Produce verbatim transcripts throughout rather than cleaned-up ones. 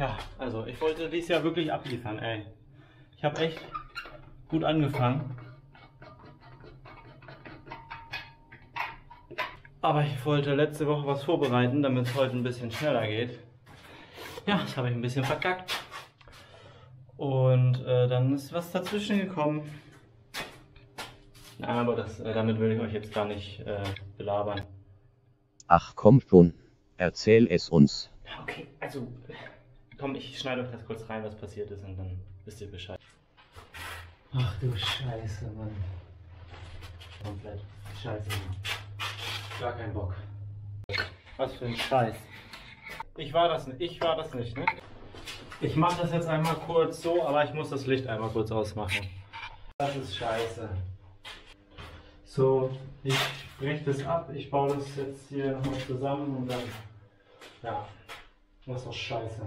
Ja, also ich wollte dieses Jahr wirklich abliefern, ey. Ich habe echt gut angefangen. Aber ich wollte letzte Woche was vorbereiten, damit es heute ein bisschen schneller geht. Ja, das habe ich ein bisschen verkackt. Und äh, dann ist was dazwischen gekommen. Aber das, äh, damit will ich euch jetzt gar nicht äh, belabern. Ach komm schon, erzähl es uns. Okay, also komm, ich schneide euch das kurz rein, was passiert ist, und dann wisst ihr Bescheid. Ach du Scheiße, Mann. Komplett Scheiße, Mann. Gar keinen Bock. Was für ein Scheiß. Ich war das nicht, ich war das nicht, ne? Ich mache das jetzt einmal kurz so, aber ich muss das Licht einmal kurz ausmachen. Das ist scheiße. So, ich breche das ab, ich baue das jetzt hier nochmal zusammen und dann, ja, das ist doch scheiße.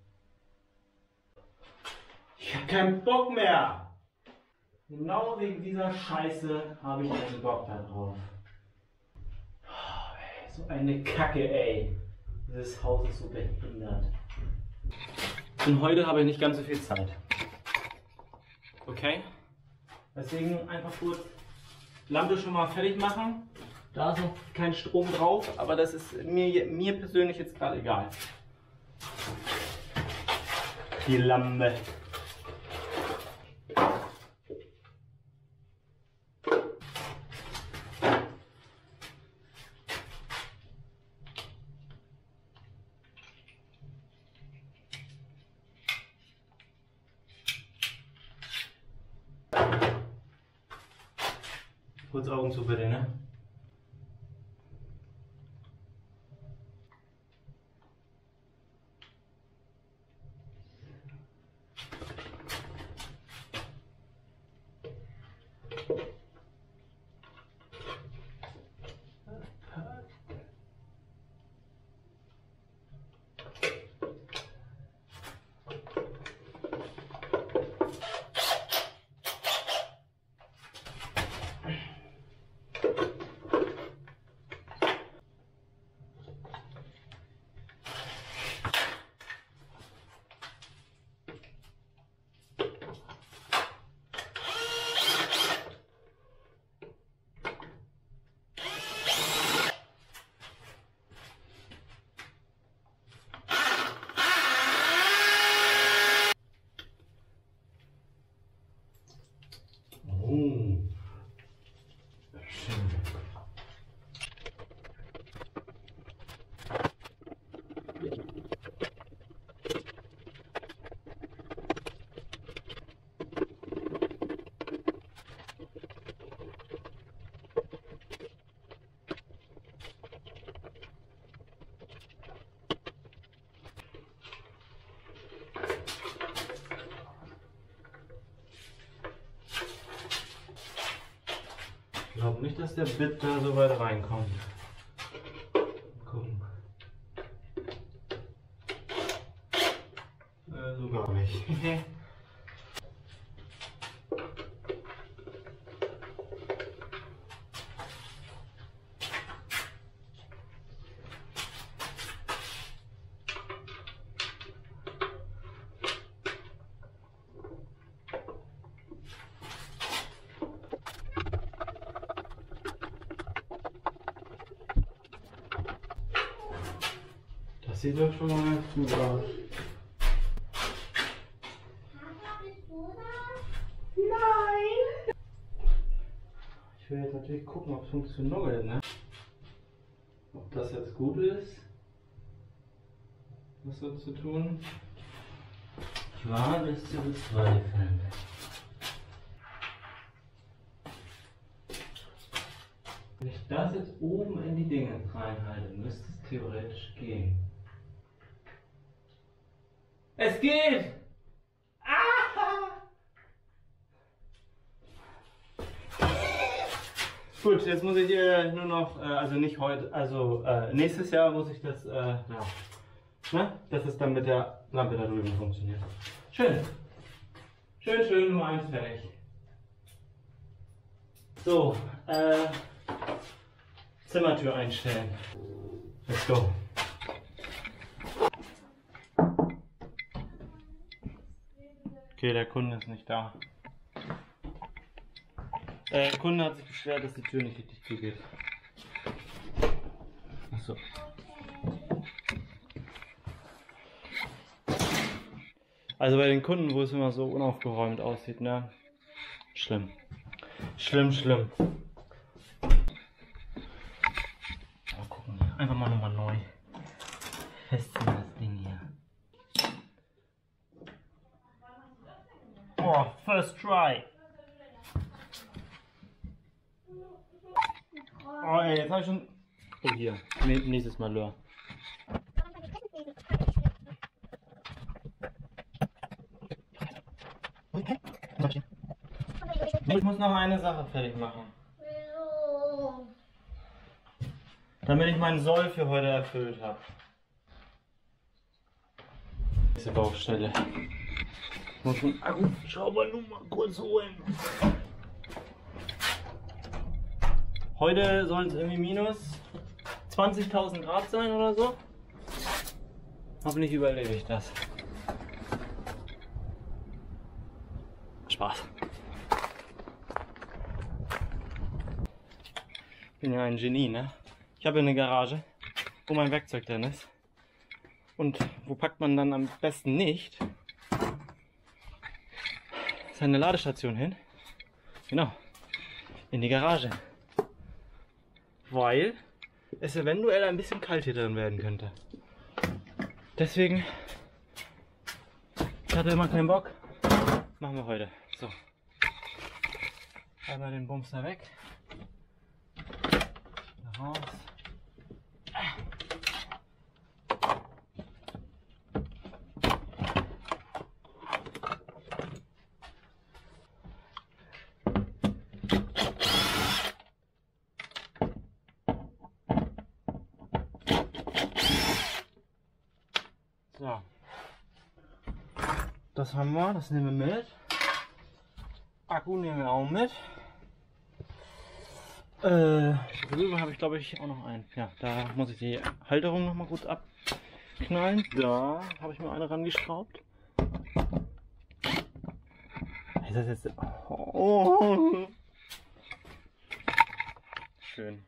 Ich habe keinen Bock mehr. Genau wegen dieser Scheiße habe ich keinen Bock da drauf. Oh, ey, so eine Kacke, ey. Dieses Haus ist so behindert. Und heute habe ich nicht ganz so viel Zeit. Okay? Deswegen einfach kurz Lampe schon mal fertig machen. Da ist noch kein Strom drauf, aber das ist mir, mir persönlich jetzt gerade egal. Die Lampe. Kurz Augen zu bitte, ne? Ich glaube nicht, dass der Bit da so weit reinkommt. Gucken. Äh, so gar nicht. Das sieht doch schon mal ganz gut aus. Nein! Ich will jetzt natürlich gucken, ob es funktioniert, ne? Ob das jetzt gut ist, was so zu tun. Ich wage es zu bezweifeln. Wenn ich das jetzt oben in die Dinge reinhalte, müsste es theoretisch gehen. Es geht! Ah! Gut, jetzt muss ich äh, nur noch, äh, also nicht heute, also äh, nächstes Jahr muss ich das, äh, ja, ne? Dass es dann mit der Lampe da drüben funktioniert. Schön. Schön, schön, nur eins fertig. So, äh, Zimmertür einstellen. Let's go. Okay, der Kunde ist nicht da. Der Kunde hat sich beschwert, dass die Tür nicht richtig zugeht. Achso. Also bei den Kunden, wo es immer so unaufgeräumt aussieht, ne? Schlimm. Schlimm, schlimm. Mal gucken. Einfach mal nochmal neu festziehen, das Ding hier. Oh, first try. Oh ey, jetzt hab ich schon... Oh hier, nächstes Mal Lör. Ich muss noch eine Sache fertig machen. Damit ich meinen Soll für heute erfüllt habe. Diese Baustelle. Ich muss einen Akkuschrauber nur mal kurz holen. Heute sollen es irgendwie minus zwanzigtausend Grad sein oder so. Hoffentlich überlebe ich das. Spaß. Ich bin ja ein Genie, ne? Ich habe eine Garage, wo mein Werkzeug drin ist. Und wo packt man dann am besten nicht seine Ladestation hin? Genau, in die Garage. Weil es eventuell ein bisschen kalt hier drin werden könnte. Deswegen, ich hatte immer keinen Bock. Machen wir heute. So. Einmal den Bumster weg. Da raus. So. Das haben wir, das nehmen wir mit. Akku nehmen wir auch mit. Äh, drüben habe ich glaube ich auch noch einen. Ja, da muss ich die Halterung noch mal gut abknallen. Da habe ich mir eine rangeschraubt. Ist das jetzt... Oh. Schön.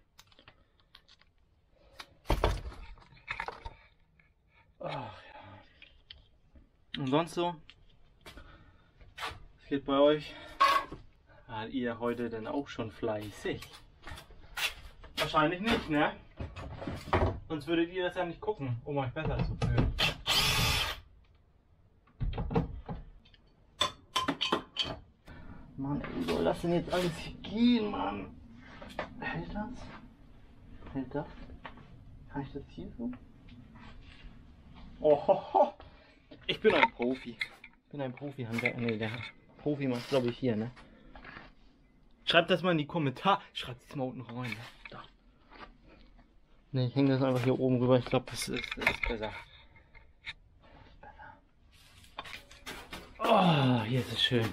Ach ja. Und sonst so? Was geht bei euch? War ihr heute denn auch schon fleißig? Wahrscheinlich nicht, ne? Sonst würdet ihr das ja nicht gucken, um euch besser zu fühlen. Mann, wie soll das denn jetzt alles hier gehen, Mann? Hält das? Hält das? Kann ich das hier so? Oh, ho, ho. Ich bin ein Profi. Ich bin ein Profi. Nee, der Profi macht glaube ich hier, ne? Schreibt das mal in die Kommentare. Schreibt es mal unten rein. Ne? Da. Ne, ich hänge das einfach hier oben rüber. Ich glaube, das ist, das ist besser. Oh, hier ist es schön.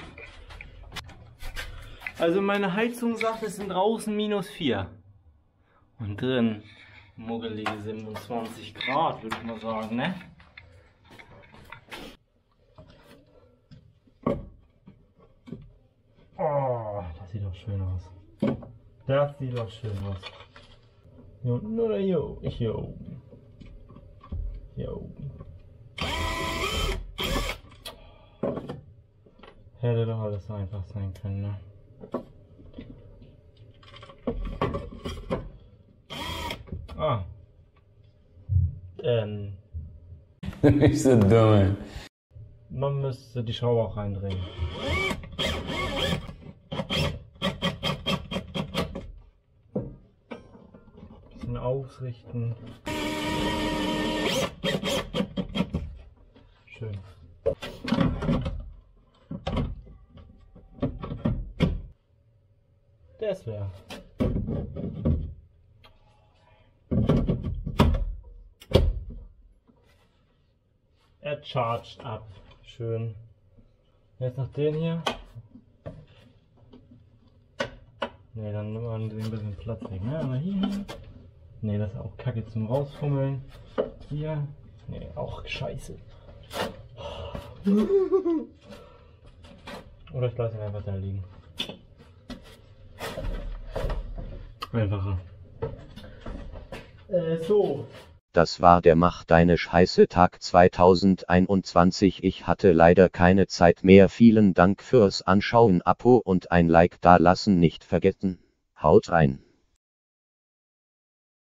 Also meine Heizung sagt, es sind draußen minus vier. Und drin muggelige siebenundzwanzig Grad, würde ich mal sagen, ne? Oh, das sieht doch schön aus. Das sieht doch schön aus. Hier unten oder hier oben? Hier oben. Hier oben. Hätte doch alles so einfach sein können, ne? Ah. Ähm. Nicht so dumm. Man müsste die Schraube auch reindrehen. Bisschen ausrichten. Schön. Der ist leer. Er charged ab. Schön. Jetzt noch den hier. Ne, dann nimmt man den ein bisschen Platz weg. Ne? Aber hier. Ne, das ist auch kacke zum Rausfummeln. Hier. Ne, auch scheiße. Oder ich lasse ihn einfach da liegen. Einfacher. Äh, so. Das war der Mach deine Scheiße Tag zweitausendeinundzwanzig. Ich hatte leider keine Zeit mehr. Vielen Dank fürs Anschauen. Abo und ein Like da lassen nicht vergessen. Haut rein.